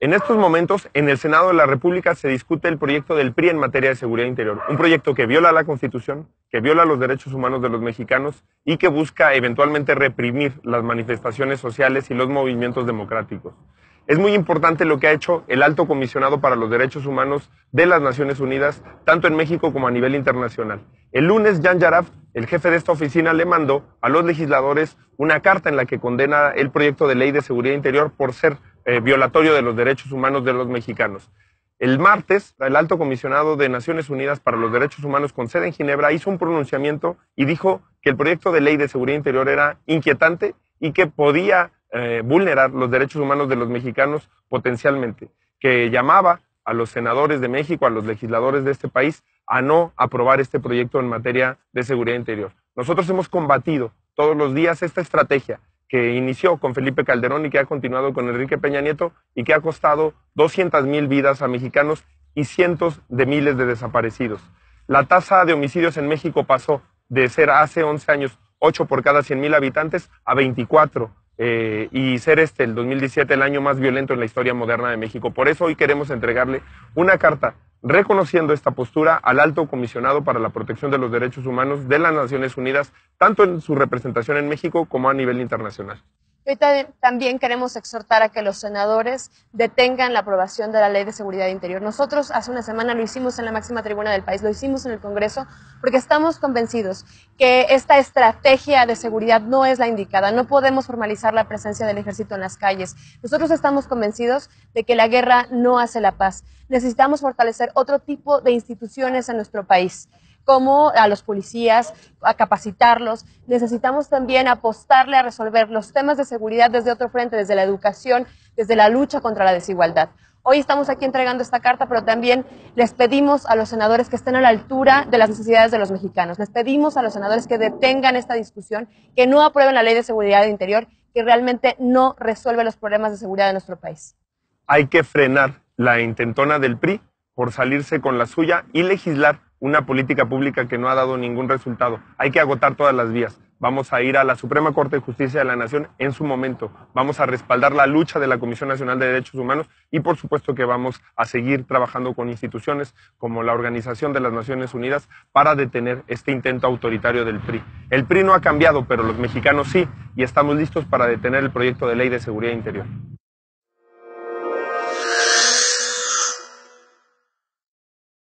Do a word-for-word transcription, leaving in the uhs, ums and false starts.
En estos momentos, en el Senado de la República se discute el proyecto del P R I en materia de seguridad interior, un proyecto que viola la Constitución, que viola los derechos humanos de los mexicanos y que busca eventualmente reprimir las manifestaciones sociales y los movimientos democráticos. Es muy importante lo que ha hecho el Alto Comisionado para los Derechos Humanos de las Naciones Unidas, tanto en México como a nivel internacional. El lunes, Jan Yaraf, el jefe de esta oficina, le mandó a los legisladores una carta en la que condena el proyecto de ley de seguridad interior por ser eh, violatorio de los derechos humanos de los mexicanos. El martes, el Alto Comisionado de Naciones Unidas para los Derechos Humanos con sede en Ginebra hizo un pronunciamiento y dijo que el proyecto de ley de seguridad interior era inquietante y que podía Eh, vulnerar los derechos humanos de los mexicanos potencialmente, que llamaba a los senadores de México, a los legisladores de este país, a no aprobar este proyecto en materia de seguridad interior. Nosotros hemos combatido todos los días esta estrategia que inició con Felipe Calderón y que ha continuado con Enrique Peña Nieto y que ha costado doscientas mil vidas a mexicanos y cientos de miles de desaparecidos. La tasa de homicidios en México pasó de ser hace once años ocho por cada cien mil habitantes a veinticuatro. Eh, y ser este, el dos mil diecisiete, el año más violento en la historia moderna de México. Por eso hoy queremos entregarle una carta reconociendo esta postura al Alto Comisionado para la Protección de los Derechos Humanos de las Naciones Unidas, tanto en su representación en México como a nivel internacional. Hoy también queremos exhortar a que los senadores detengan la aprobación de la Ley de Seguridad Interior. Nosotros hace una semana lo hicimos en la máxima tribuna del país, lo hicimos en el Congreso, porque estamos convencidos que esta estrategia de seguridad no es la indicada. No podemos formalizar la presencia del ejército en las calles. Nosotros estamos convencidos de que la guerra no hace la paz. Necesitamos fortalecer otro tipo de instituciones en nuestro país, como a los policías, a capacitarlos. Necesitamos también apostarle a resolver los temas de seguridad desde otro frente, desde la educación, desde la lucha contra la desigualdad. Hoy estamos aquí entregando esta carta, pero también les pedimos a los senadores que estén a la altura de las necesidades de los mexicanos. Les pedimos a los senadores que detengan esta discusión, que no aprueben la Ley de Seguridad Interior, que realmente no resuelve los problemas de seguridad de nuestro país. Hay que frenar la intentona del P R I por salirse con la suya y legislar una política pública que no ha dado ningún resultado. Hay que agotar todas las vías. Vamos a ir a la Suprema Corte de Justicia de la Nación en su momento. Vamos a respaldar la lucha de la Comisión Nacional de Derechos Humanos y por supuesto que vamos a seguir trabajando con instituciones como la Organización de las Naciones Unidas para detener este intento autoritario del P R I. El P R I no ha cambiado, pero los mexicanos sí, y estamos listos para detener el proyecto de ley de seguridad interior.